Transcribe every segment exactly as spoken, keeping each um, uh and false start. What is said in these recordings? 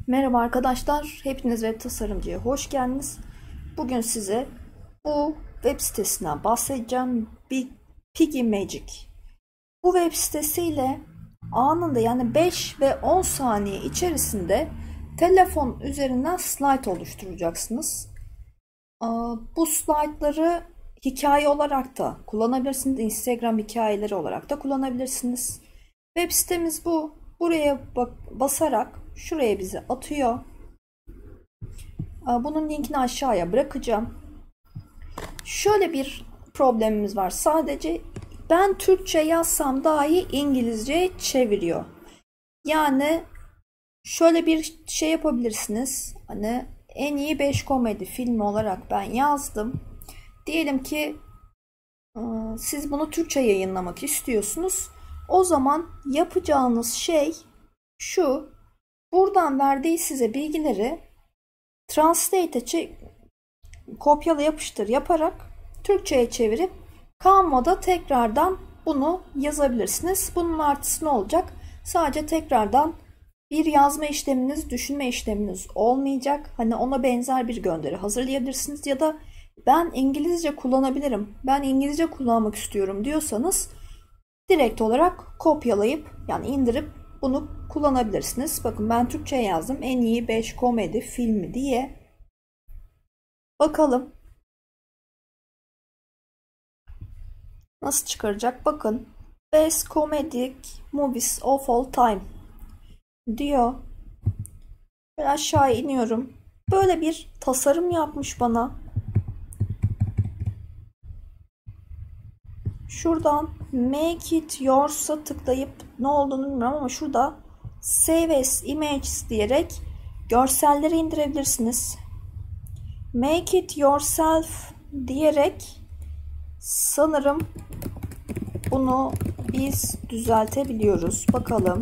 Merhaba arkadaşlar, hepiniz web tasarımcıya hoş geldiniz. Bugün size bu web sitesinden bahsedeceğim. Big Piggy Magic. Bu web sitesiyle anında yani beş ve on saniye içerisinde telefon üzerinden slide oluşturacaksınız. Bu slaytları hikaye olarak da kullanabilirsiniz. Instagram hikayeleri olarak da kullanabilirsiniz. Web sitemiz bu. Buraya basarak şuraya bizi atıyor. Bunun linkini aşağıya bırakacağım. Şöyle bir problemimiz var. Sadece ben Türkçe yazsam dahi İngilizce çeviriyor. Yani şöyle bir şey yapabilirsiniz. Hani en iyi beş komedi filmi olarak ben yazdım. Diyelim ki siz bunu Türkçe yayınlamak istiyorsunuz. O zaman yapacağınız şey şu. Buradan verdiği size bilgileri Translate'e kopyala yapıştır yaparak Türkçe'ye çevirip Canva'da tekrardan bunu yazabilirsiniz. Bunun artısı ne olacak? Sadece tekrardan bir yazma işleminiz, düşünme işleminiz olmayacak. Hani ona benzer bir gönderi hazırlayabilirsiniz ya da ben İngilizce kullanabilirim, ben İngilizce kullanmak istiyorum diyorsanız direkt olarak kopyalayıp yani indirip bunu kullanabilirsiniz. Bakın ben Türkçe yazdım. En iyi beş komedi filmi diye. Bakalım nasıl çıkaracak? Bakın. Best Comedic Movies of All Time diyor. Böyle aşağı iniyorum. Böyle bir tasarım yapmış bana. Şuradan Make It Yours'a tıklayıp ne olduğunu bilmiyorum ama şurada Save as Images diyerek görselleri indirebilirsiniz. Make It Yourself diyerek sanırım bunu biz düzeltebiliyoruz. Bakalım.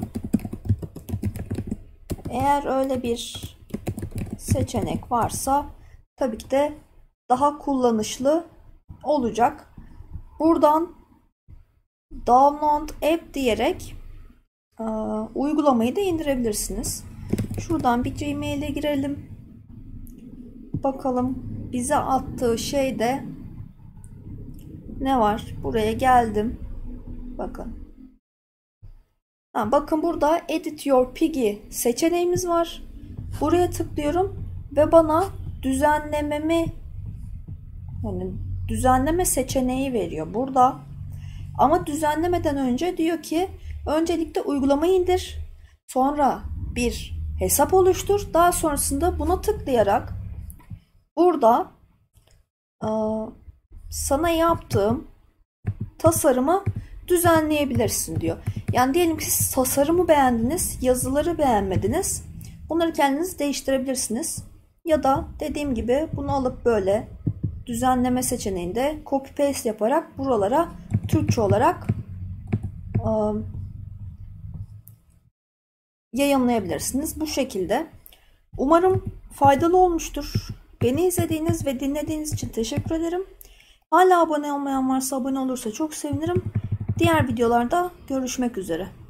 Eğer öyle bir seçenek varsa tabii ki de daha kullanışlı olacak. Buradan Download App diyerek e, uygulamayı da indirebilirsiniz. Şuradan bir Gmail'e girelim. Bakalım bize attığı şeyde ne var? Buraya geldim. Bakın. Ha, bakın burada Edit Your Piggy seçeneğimiz var. Buraya tıklıyorum ve bana düzenlememi yani düzenleme seçeneği veriyor burada. Ama düzenlemeden önce diyor ki öncelikle uygulamayı indir. Sonra bir hesap oluştur. Daha sonrasında buna tıklayarak burada e, sana yaptığım tasarımı düzenleyebilirsin diyor. Yani diyelim ki siz tasarımı beğendiniz, yazıları beğenmediniz. Bunları kendiniz değiştirebilirsiniz. Ya da dediğim gibi bunu alıp böyle düzenleme seçeneğinde copy paste yaparak buralara Türkçe olarak e, yayınlayabilirsiniz. Bu şekilde. Umarım faydalı olmuştur. Beni izlediğiniz ve dinlediğiniz için teşekkür ederim. Hala abone olmayan varsa abone olursa çok sevinirim. Diğer videolarda görüşmek üzere.